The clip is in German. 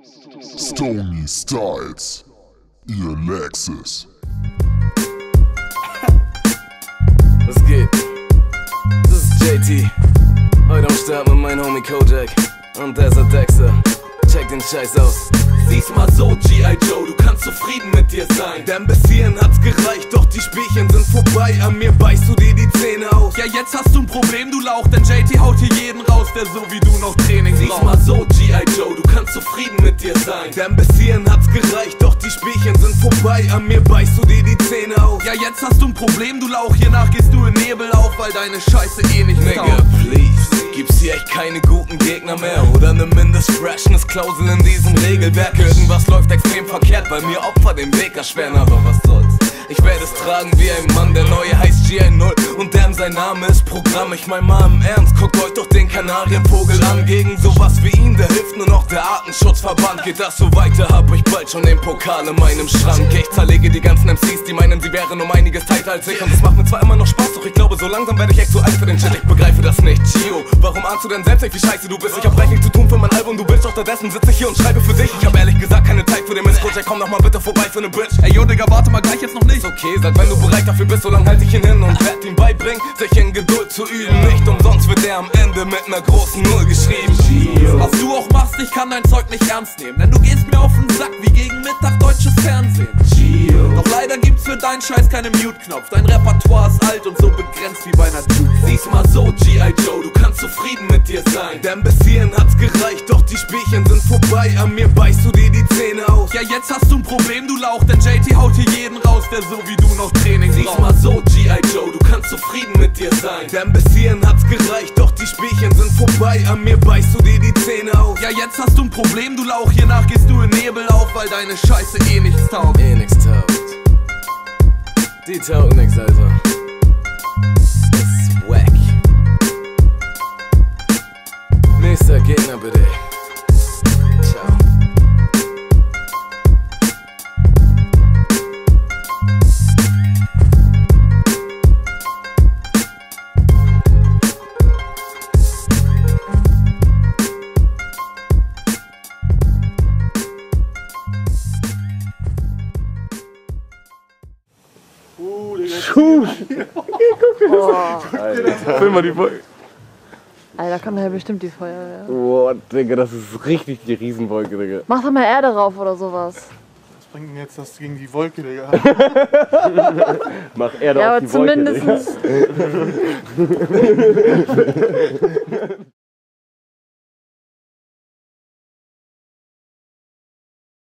Stony Styles, ihr Lexus. Was geht? Das ist JT. Heute am Start mit meinem Homie Kojak und Desert Dexter. Check den Scheiß aus. Sieh's mal so, G.I. Joe, du kannst zufrieden mit dir sein. Denn bis hierhin hat's gereicht, doch die Spielchen sind vorbei. An mir beißt du dir die Zähne aus. Ja, jetzt hast du ein Problem, du Lauch, denn JT haut hier jeden raus, der so wie du noch Training Sieh's braucht. mal so, G.I. Joe, du kannst zufrieden mit dir sein. Denn bis hierhin hat's gereicht, doch die Spielchen sind vorbei. An mir beißt du dir die Zähne aus. Ja, jetzt hast du ein Problem, du Lauch, hiernach gehst du in Nebel auf, weil deine Scheiße eh nicht Nigga, taugt. please, gibt's hier echt keine guten Gegner mehr? Oder ne Mindest-Freshness-Klausel in diesem Regelwerk? Irgendwas läuft extrem verkehrt, bei mir Opfer den Weg erschweren, aber was soll's? Ich werde es tragen wie ein Mann, der neue heißt G1-0 und damn, sein Name ist Programm. Ich mein mal im Ernst, guckt euch doch den Kanarienvogel an. Gegen sowas wie ihn, da hilft nur noch der Artenschutzverband. Geht das so weiter, hab ich bald schon den Pokal in meinem Schrank. Ich zerlege die ganzen MCs, die meinen, sie wären um einiges tighter als ich. Und das macht mir zwar immer noch Spaß, doch ich glaube, so langsam werde ich echt zu alt für den Shit. Ich begreife das nicht, Gio. Warum ahnst du denn selbst nicht, wie scheiße du bist? Ich hab reichlich zu tun für mein Album, du willst, doch stattdessen sitze ich hier und schreibe für dich. Ich hab ehrlich gesagt keine Zeit für den Mist. Coach, komm doch mal bitte vorbei für ne Bitch. Ey, yo, Digga, warte mal gleich jetzt noch nicht. Ist okay, sag, wenn du bereit dafür bist, so lang halt ich ihn hin und werd ihm beibringen, sich in Geduld zu üben. Nicht umsonst wird er am Ende mit ner großen Null geschrieben. Was du auch machst, ich kann dein Zeug nicht ernst nehmen, denn du gehst mir auf den Sack wie gegen Mittag deutsches Fernsehen. Doch leider gibt's für deinen Scheiß keinen Mute-Knopf. Dein Repertoire ist alt und so begrenzt wie bei einer Juke. Sieh's mal so, G.I. Joe, du kannst zufrieden mit dir sein. Denn bis hierhin hat's gereicht, doch die Spielchen sind vorbei. An mir beißt du dir die Zähne aus. Ja, jetzt hast du ein Problem, du Lauch, denn JT haut hier jeden raus, der so wie du noch Training Sieh's braucht. mal so, G.I. Joe, du kannst zufrieden mit dir sein. Denn bis hierhin hat's gereicht, doch die Spielchen sind vorbei. An mir beißt du dir die Zähne aus. Ja, jetzt hast du ein Problem, du Lauch, hiernach gehst du in Nebel auf, weil deine Scheiße eh nichts taugt. Eh nix taugt. Die taugt nix, Alter. Swag. Nächster Gegner bitte. Ciao. Film mal die Wolke. Alter, kommt ja bestimmt die Feuerwehr. Boah, Digga, das ist richtig die Riesenwolke, Digga. Mach doch mal Erde rauf oder sowas. Was bringt denn jetzt das gegen die Wolke, Digga? Mach Erde Ja, auf aber die Wolke, zumindest. Digga.